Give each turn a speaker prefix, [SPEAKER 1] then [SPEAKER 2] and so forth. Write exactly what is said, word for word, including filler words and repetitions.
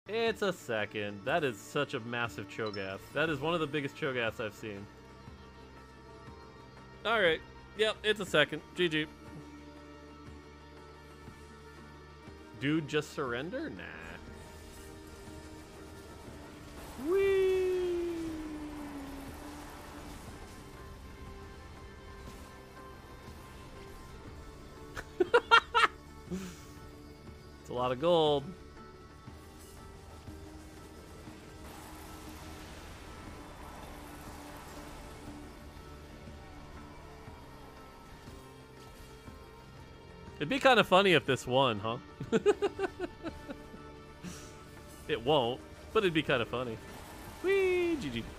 [SPEAKER 1] It's a second. That is such a massive Cho'Gath. That is one of the biggest Cho'Gaths I've seen. Alright. Yep, it's a second. G G. Dude, just surrender? Nah. Whee! It's a lot of gold. It'd be kind of funny if this won, huh? It won't, but it'd be kind of funny. Whee! G G.